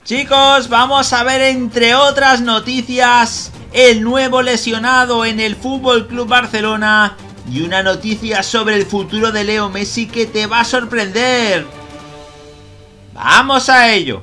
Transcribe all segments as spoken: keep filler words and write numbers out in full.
Chicos, vamos a ver entre otras noticias el nuevo lesionado en el F C Barcelona y una noticia sobre el futuro de Leo Messi que te va a sorprender. ¡Vamos a ello!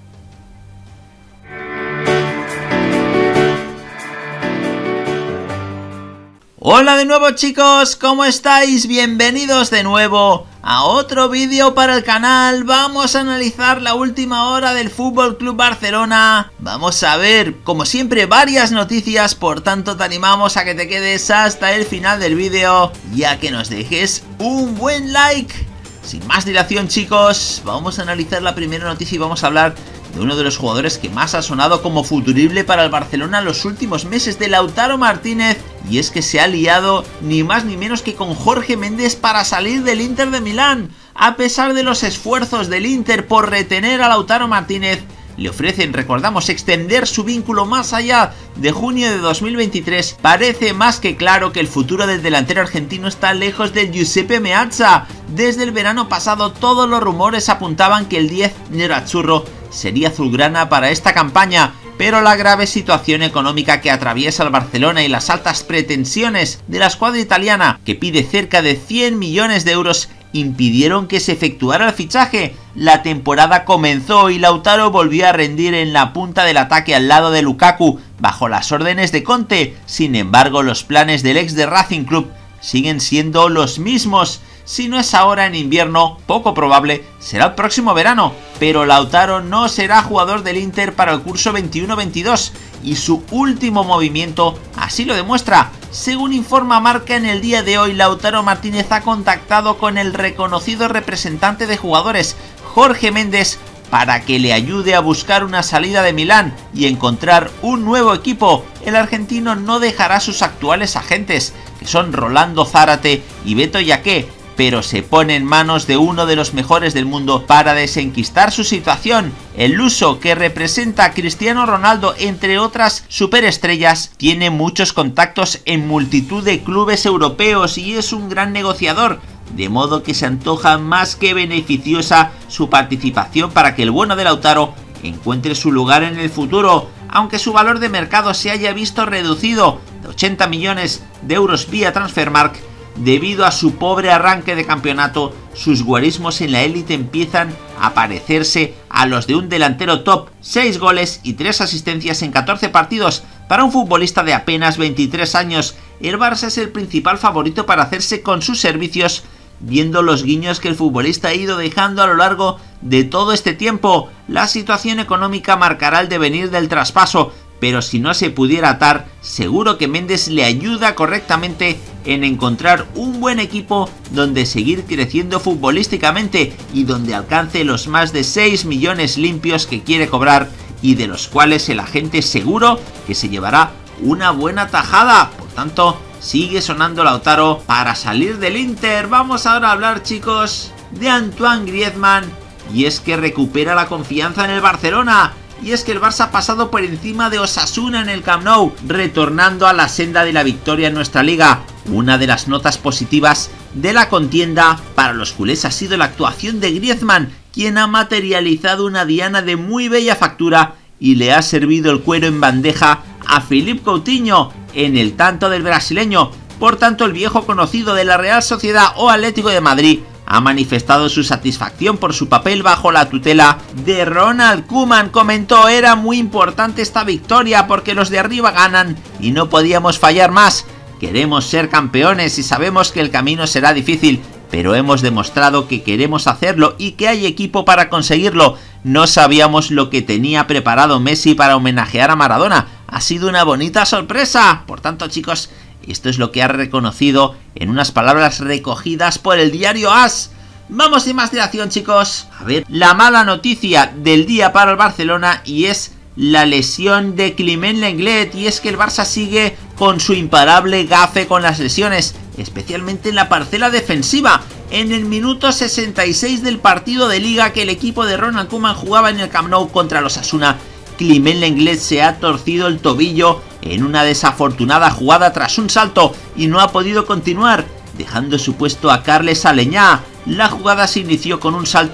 Hola de nuevo chicos, ¿cómo estáis? Bienvenidos de nuevo a otro vídeo para el canal. Vamos a analizar la última hora del F C Barcelona. Vamos a ver, como siempre, varias noticias, por tanto te animamos a que te quedes hasta el final del vídeo y a que nos dejes un buen like. Sin más dilación chicos, vamos a analizar la primera noticia y vamos a hablar de uno de los jugadores que más ha sonado como futurible para el Barcelona en los últimos meses, de Lautaro Martínez, y es que se ha liado ni más ni menos que con Jorge Méndez para salir del Inter de Milán. A pesar de los esfuerzos del Inter por retener a Lautaro Martínez, le ofrecen, recordamos, extender su vínculo más allá de junio de dos mil veintitrés. Parece más que claro que el futuro del delantero argentino está lejos del Giuseppe Meazza. Desde el verano pasado todos los rumores apuntaban que el diez nerazzurro sería azulgrana para esta campaña, pero la grave situación económica que atraviesa el Barcelona y las altas pretensiones de la escuadra italiana, que pide cerca de cien millones de euros, impidieron que se efectuara el fichaje. La temporada comenzó y Lautaro volvió a rendir en la punta del ataque al lado de Lukaku, bajo las órdenes de Conte. Sin embargo, los planes del ex de Racing Club siguen siendo los mismos. Si no es ahora en invierno, poco probable, será el próximo verano, pero Lautaro no será jugador del Inter para el curso veintiuno veintidós y su último movimiento así lo demuestra. Según informa Marca, en el día de hoy Lautaro Martínez ha contactado con el reconocido representante de jugadores, Jorge Méndez, para que le ayude a buscar una salida de Milán y encontrar un nuevo equipo. El argentino no dejará a sus actuales agentes, que son Rolando Zárate y Beto Yaqué, pero se pone en manos de uno de los mejores del mundo para desenquistar su situación. El luso, que representa a Cristiano Ronaldo entre otras superestrellas, tiene muchos contactos en multitud de clubes europeos y es un gran negociador, de modo que se antoja más que beneficiosa su participación para que el bueno de Lautaro encuentre su lugar en el futuro. Aunque su valor de mercado se haya visto reducido de ochenta millones de euros vía Transfermarkt, debido a su pobre arranque de campeonato, sus guarismos en la élite empiezan a parecerse a los de un delantero top. seis goles y tres asistencias en catorce partidos para un futbolista de apenas veintitrés años. El Barça es el principal favorito para hacerse con sus servicios, viendo los guiños que el futbolista ha ido dejando a lo largo de todo este tiempo. La situación económica marcará el devenir del traspaso, pero si no se pudiera atar, seguro que Méndez le ayuda correctamente en encontrar un buen equipo donde seguir creciendo futbolísticamente y donde alcance los más de seis millones limpios que quiere cobrar y de los cuales el agente seguro que se llevará una buena tajada. Por tanto, sigue sonando Lautaro para salir del Inter. Vamos ahora a hablar, chicos, de Antoine Griezmann, y es que recupera la confianza en el Barcelona. Y es que el Barça ha pasado por encima de Osasuna en el Camp Nou, retornando a la senda de la victoria en nuestra liga. Una de las notas positivas de la contienda para los culés ha sido la actuación de Griezmann, quien ha materializado una diana de muy bella factura y le ha servido el cuero en bandeja a Philippe Coutinho en el tanto del brasileño. Por tanto, el viejo conocido de la Real Sociedad o Atlético de Madrid ha manifestado su satisfacción por su papel bajo la tutela de Ronald Koeman. Comentó: era muy importante esta victoria porque los de arriba ganan y no podíamos fallar más. Queremos ser campeones y sabemos que el camino será difícil, pero hemos demostrado que queremos hacerlo y que hay equipo para conseguirlo. No sabíamos lo que tenía preparado Messi para homenajear a Maradona. Ha sido una bonita sorpresa. Por tanto, chicos, esto es lo que ha reconocido en unas palabras recogidas por el diario AS. Vamos sin más dilación, chicos, a ver la mala noticia del día para el Barcelona, y es la lesión de Clement Lenglet. Y es que el Barça sigue con su imparable gafe con las lesiones, especialmente en la parcela defensiva. En el minuto sesenta y seis del partido de liga que el equipo de Ronald Koeman jugaba en el Camp Nou contra los Osasuna, Clement Lenglet se ha torcido el tobillo en una desafortunada jugada tras un salto y no ha podido continuar, dejando su puesto a Carles Aleñá. La jugada se inició con un salto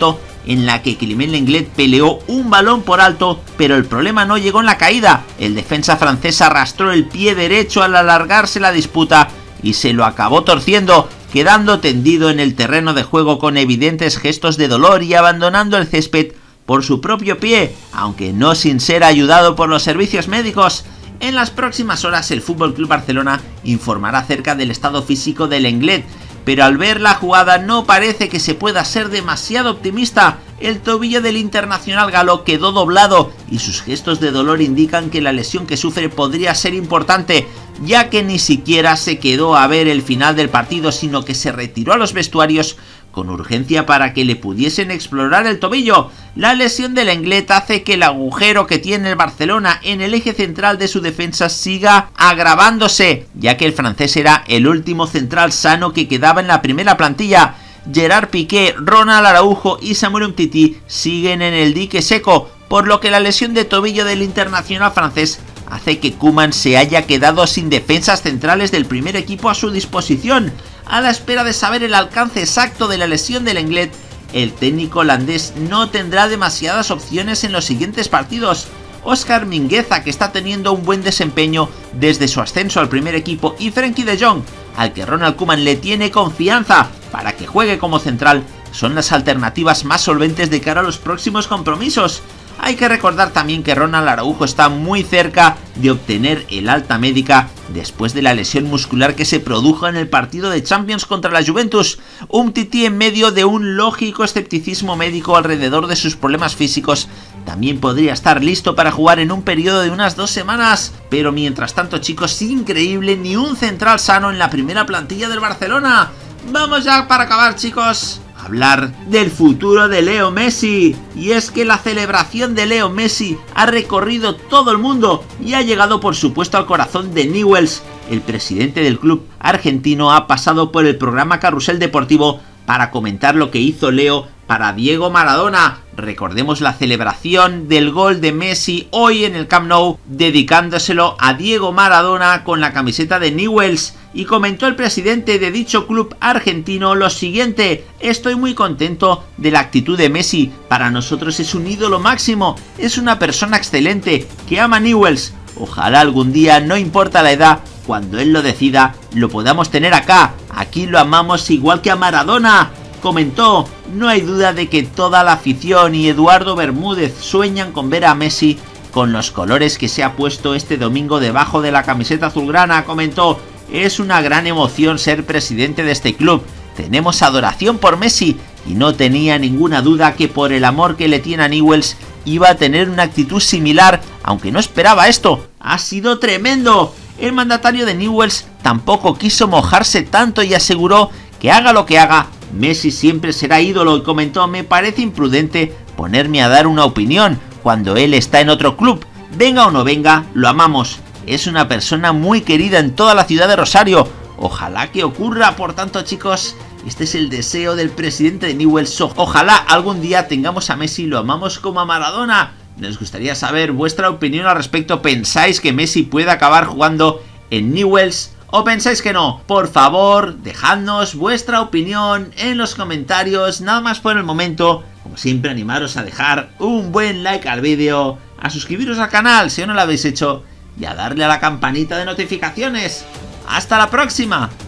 en la que Clément Lenglet peleó un balón por alto, pero el problema no llegó en la caída. El defensa francés arrastró el pie derecho al alargarse la disputa y se lo acabó torciendo, quedando tendido en el terreno de juego con evidentes gestos de dolor y abandonando el césped por su propio pie, aunque no sin ser ayudado por los servicios médicos. En las próximas horas el F C Barcelona informará acerca del estado físico de Lenglet, pero al ver la jugada no parece que se pueda ser demasiado optimista. El tobillo del internacional galo quedó doblado y sus gestos de dolor indican que la lesión que sufre podría ser importante, ya que ni siquiera se quedó a ver el final del partido, sino que se retiró a los vestuarios con urgencia para que le pudiesen explorar el tobillo. La lesión de Lenglet hace que el agujero que tiene el Barcelona en el eje central de su defensa siga agravándose, ya que el francés era el último central sano que quedaba en la primera plantilla. Gerard Piqué, Ronald Araujo y Samuel Umtiti siguen en el dique seco, por lo que la lesión de tobillo del internacional francés hace que Koeman se haya quedado sin defensas centrales del primer equipo a su disposición. A la espera de saber el alcance exacto de la lesión de Lenglet, el técnico holandés no tendrá demasiadas opciones en los siguientes partidos. Óscar Mingueza, que está teniendo un buen desempeño desde su ascenso al primer equipo, y Frenkie de Jong, al que Ronald Koeman le tiene confianza para que juegue como central, son las alternativas más solventes de cara a los próximos compromisos. Hay que recordar también que Ronald Araujo está muy cerca de obtener el alta médica después de la lesión muscular que se produjo en el partido de Champions contra la Juventus. Umtiti, en medio de un lógico escepticismo médico alrededor de sus problemas físicos, también podría estar listo para jugar en un periodo de unas dos semanas. Pero mientras tanto, chicos, increíble, ni un central sano en la primera plantilla del Barcelona. Vamos ya para acabar, chicos, hablar del futuro de Leo Messi. Y es que la celebración de Leo Messi ha recorrido todo el mundo y ha llegado por supuesto al corazón de Newell's. El presidente del club argentino ha pasado por el programa Carrusel Deportivo para comentar lo que hizo Leo para Diego Maradona. Recordemos la celebración del gol de Messi hoy en el Camp Nou, dedicándoselo a Diego Maradona con la camiseta de Newell's. Y comentó el presidente de dicho club argentino lo siguiente: estoy muy contento de la actitud de Messi, para nosotros es un ídolo máximo, es una persona excelente que ama Newell's. Ojalá algún día, no importa la edad, cuando él lo decida, lo podamos tener acá, aquí lo amamos igual que a Maradona. Comentó: no hay duda de que toda la afición y Eduardo Bermúdez sueñan con ver a Messi con los colores que se ha puesto este domingo debajo de la camiseta azulgrana. Comentó: es una gran emoción ser presidente de este club, tenemos adoración por Messi y no tenía ninguna duda que por el amor que le tiene a Newell's iba a tener una actitud similar, aunque no esperaba esto. Ha sido tremendo. El mandatario de Newell's tampoco quiso mojarse tanto y aseguró que haga lo que haga, Messi siempre será ídolo, y comentó: me parece imprudente ponerme a dar una opinión cuando él está en otro club, venga o no venga, lo amamos, es una persona muy querida en toda la ciudad de Rosario, ojalá que ocurra. Por tanto, chicos, este es el deseo del presidente de Newell's. Ojalá algún día tengamos a Messi, lo amamos como a Maradona. Nos gustaría saber vuestra opinión al respecto. ¿Pensáis que Messi puede acabar jugando en Newell's o pensáis que no? Por favor, dejadnos vuestra opinión en los comentarios. Nada más por el momento. Como siempre, animaros a dejar un buen like al vídeo, a suscribiros al canal si aún no lo habéis hecho y a darle a la campanita de notificaciones. ¡Hasta la próxima!